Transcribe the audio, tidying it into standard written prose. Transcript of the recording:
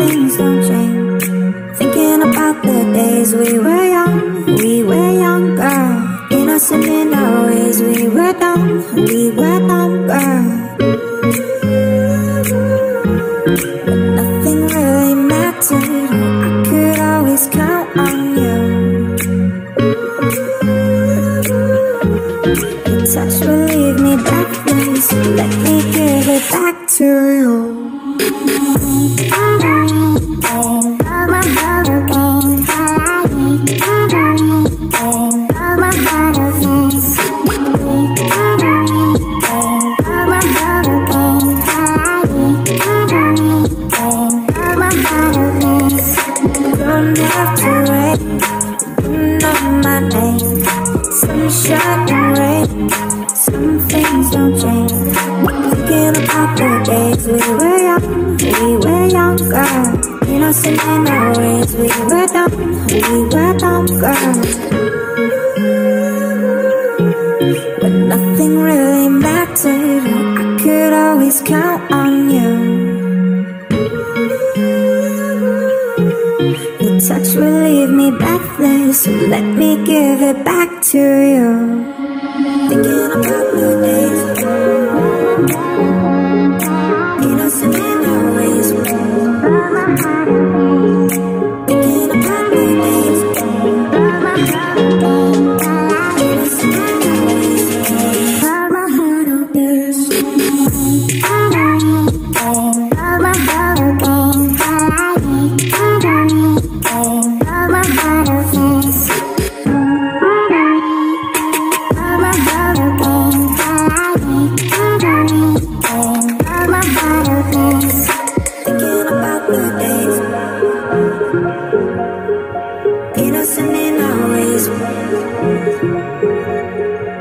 things don't change. Thinking about the days we were younger, innocent in our ways. We were dumb, girl. But nothing really mattered. I could always count on you. Your touch will leave me breathless, so let me give it back to you. Don't have to wait, you know my name. Sunshine and rain, some things don't change. Thinking about the days we were younger, innocent in our ways. We were dumb, girl. But nothing really mattered. I could always count on you. Your touch will leave me breathless, so let me give it back to you. Thinking about the days, innocent in our ways. Thinking about the days, innocent in our ways. My heart will burst. Innocent in our ways.